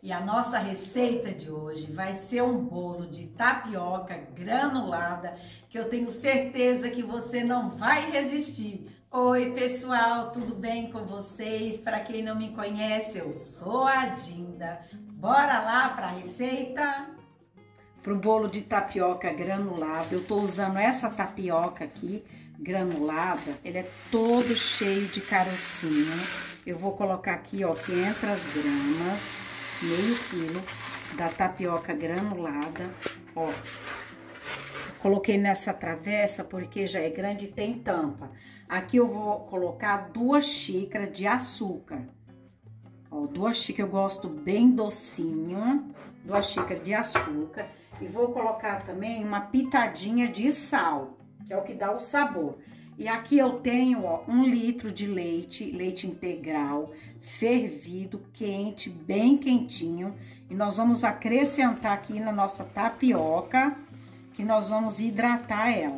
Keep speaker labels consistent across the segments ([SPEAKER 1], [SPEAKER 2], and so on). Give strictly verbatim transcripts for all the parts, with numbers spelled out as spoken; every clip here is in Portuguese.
[SPEAKER 1] E a nossa receita de hoje vai ser um bolo de tapioca granulada que eu tenho certeza que você não vai resistir. Oi pessoal, tudo bem com vocês? Para quem não me conhece, eu sou a Dinda. Bora lá para a receita? Para o bolo de tapioca granulada, eu tô usando essa tapioca aqui, granulada. Ele é todo cheio de carocinho. Eu vou colocar aqui, ó, quinhentas gramas, meio quilo da tapioca granulada, ó. Coloquei nessa travessa porque já é grande e tem tampa. Aqui eu vou colocar duas xícaras de açúcar. Ó, duas xícaras, eu gosto bem docinho, duas xícaras de açúcar. E vou colocar também uma pitadinha de sal, que é o que dá o sabor. E aqui eu tenho, ó, um litro de leite, leite integral, fervido, quente, bem quentinho. E nós vamos acrescentar aqui na nossa tapioca, que nós vamos hidratar ela.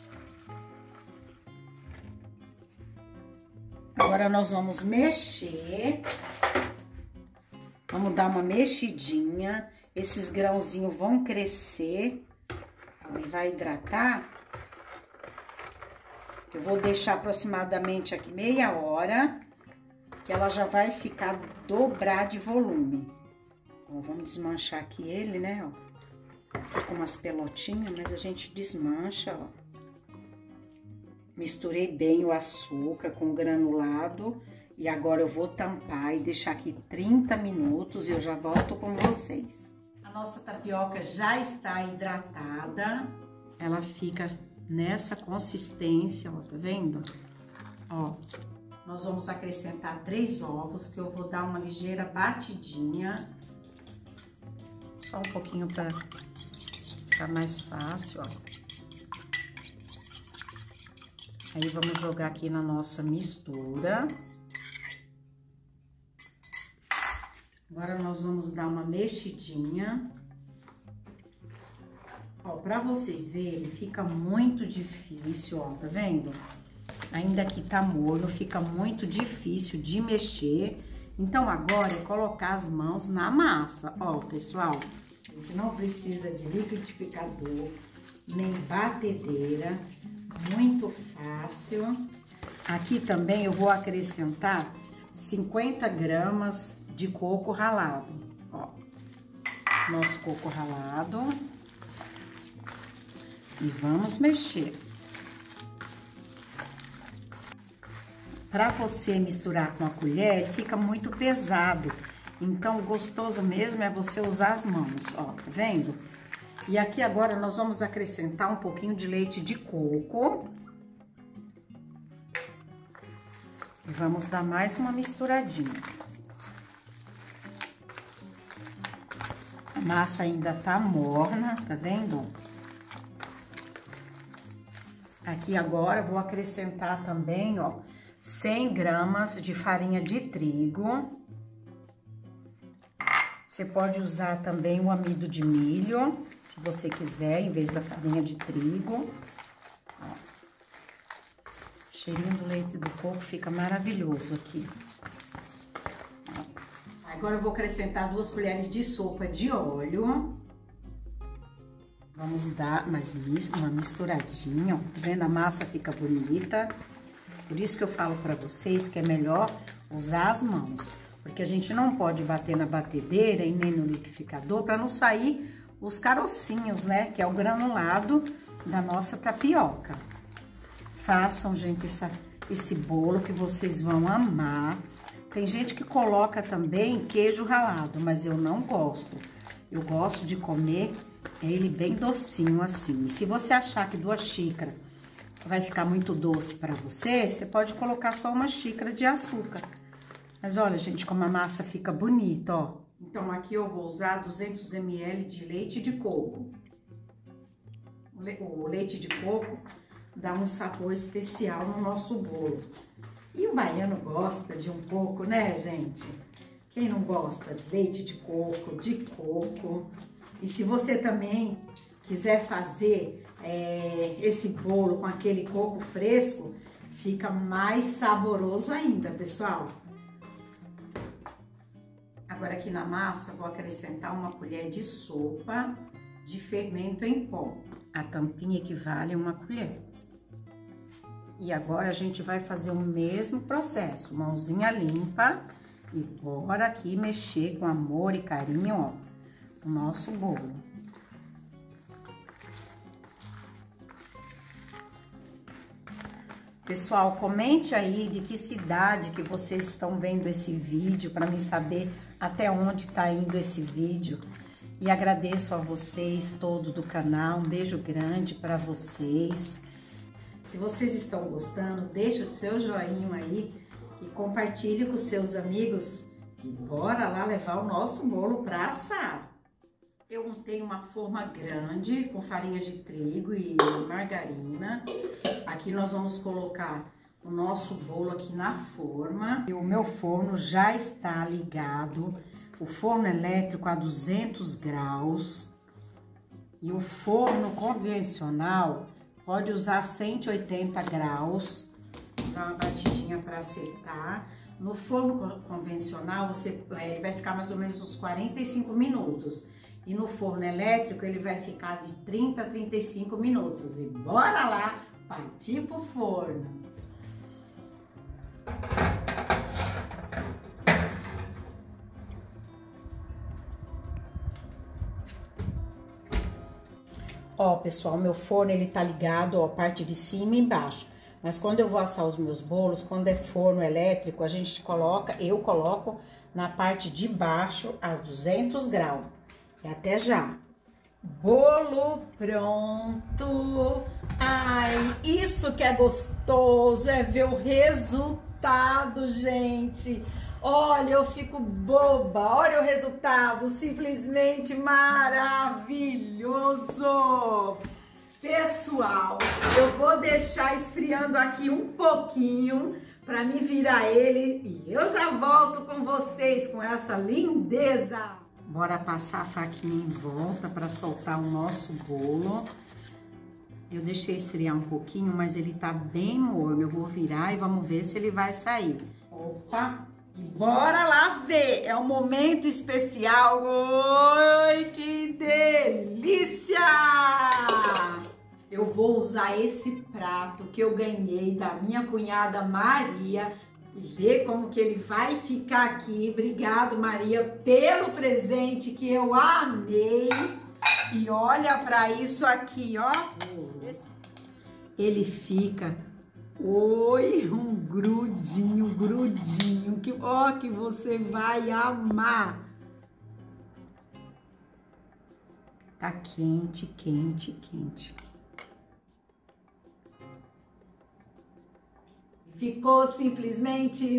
[SPEAKER 1] Agora nós vamos mexer. Vamos dar uma mexidinha. Esses grãozinhos vão crescer e vai hidratar. Eu vou deixar aproximadamente aqui meia hora, que ela já vai ficar dobrar de volume. Ó, vamos desmanchar aqui ele, né, ó. Fica umas pelotinhas, mas a gente desmancha, ó. Misturei bem o açúcar com o granulado e agora eu vou tampar e deixar aqui trinta minutos e eu já volto com vocês. A nossa tapioca já está hidratada, ela fica nessa consistência, ó, tá vendo? Ó, nós vamos acrescentar três ovos que eu vou dar uma ligeira batidinha, só um pouquinho para ficar mais fácil, ó. Aí vamos jogar aqui na nossa mistura. Agora nós vamos dar uma mexidinha. Ó, pra vocês verem, fica muito difícil, ó, tá vendo? Ainda que tá molho, fica muito difícil de mexer. Então agora é colocar as mãos na massa. Ó, pessoal, a gente não precisa de liquidificador, nem batedeira. Muito fácil. Aqui também eu vou acrescentar cinquenta gramas de coco ralado, ó, nosso coco ralado, e vamos mexer. Para você misturar com a colher, fica muito pesado, então gostoso mesmo é você usar as mãos, ó, tá vendo? E aqui agora nós vamos acrescentar um pouquinho de leite de coco. E vamos dar mais uma misturadinha. A massa ainda tá morna, tá vendo? Aqui agora eu vou acrescentar também, ó, cem gramas de farinha de trigo. Você pode usar também o amido de milho, se você quiser, em vez da farinha de trigo. Ó. O cheirinho do leite do coco fica maravilhoso aqui. Ó. Agora eu vou acrescentar duas colheres de sopa de óleo. Vamos dar mais uma misturadinha, ó. Tá vendo? A massa fica bonita. Por isso que eu falo pra vocês que é melhor usar as mãos. Porque a gente não pode bater na batedeira e nem no liquidificador para não sair os carocinhos, né? Que é o granulado da nossa tapioca. Façam, gente, essa, esse bolo que vocês vão amar. Tem gente que coloca também queijo ralado, mas eu não gosto. Eu gosto de comer ele bem docinho assim. E se você achar que duas xícaras vai ficar muito doce para você, você pode colocar só uma xícara de açúcar. Mas olha, gente, como a massa fica bonita, ó. Então, aqui eu vou usar duzentos mililitros de leite de coco. O leite de coco dá um sabor especial no nosso bolo. E o baiano gosta de um pouco, né, gente? Quem não gosta de leite de coco, de coco? E se você também quiser fazer é, esse bolo com aquele coco fresco, fica mais saboroso ainda, pessoal. A Agora aqui na massa, vou acrescentar uma colher de sopa de fermento em pó. A tampinha equivale a uma colher. E agora a gente vai fazer o mesmo processo, mãozinha limpa e bora aqui mexer com amor e carinho, ó, o nosso bolo. Pessoal, comente aí de que cidade que vocês estão vendo esse vídeo para mim saber até onde tá indo esse vídeo. E agradeço a vocês todos do canal, um beijo grande para vocês. Se vocês estão gostando, deixa o seu joinha aí e compartilhe com seus amigos. E bora lá levar o nosso bolo para assar. Eu untei uma forma grande com farinha de trigo e margarina. Aqui nós vamos colocar o nosso bolo aqui na forma. E o meu forno já está ligado. O forno elétrico a duzentos graus. E o forno convencional pode usar cento e oitenta graus, dá uma batidinha para acertar. No forno convencional, você, ele vai ficar mais ou menos uns quarenta e cinco minutos. E no forno elétrico, ele vai ficar de trinta a trinta e cinco minutos. E bora lá, partir pro forno! Ó, pessoal, meu forno, ele tá ligado, ó, parte de cima e embaixo. Mas quando eu vou assar os meus bolos, quando é forno elétrico, a gente coloca, eu coloco na parte de baixo a duzentos graus. E até já. Bolo pronto. Ai, isso que é gostoso, é ver o resultado, gente. Olha, eu fico boba, olha o resultado, simplesmente maravilhoso! Pessoal, eu vou deixar esfriando aqui um pouquinho para me virar ele e eu já volto com vocês com essa lindeza. Bora passar a faquinha em volta para soltar o nosso bolo. Eu deixei esfriar um pouquinho, mas ele tá bem morno. Eu vou virar e vamos ver se ele vai sair. Opa! E bora lá ver, é um momento especial. Oi, que delícia! Eu vou usar esse prato que eu ganhei da minha cunhada Maria e ver como que ele vai ficar aqui. Obrigado, Maria, pelo presente que eu amei. E olha para isso aqui, ó. Ele fica... Oi, um grudinho, grudinho, que ó, que você vai amar. Tá quente, quente, quente. Ficou simplesmente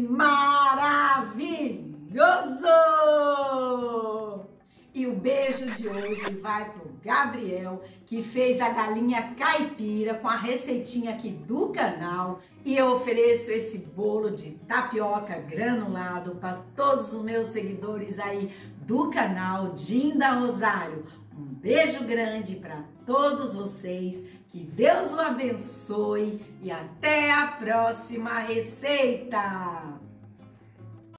[SPEAKER 1] maravilhoso! E o beijo de hoje vai pro Gabriel, que fez a galinha caipira com a receitinha aqui do canal. E eu ofereço esse bolo de tapioca granulado para todos os meus seguidores aí do canal Dinda Rosário. Um beijo grande para todos vocês, que Deus o abençoe e até a próxima receita!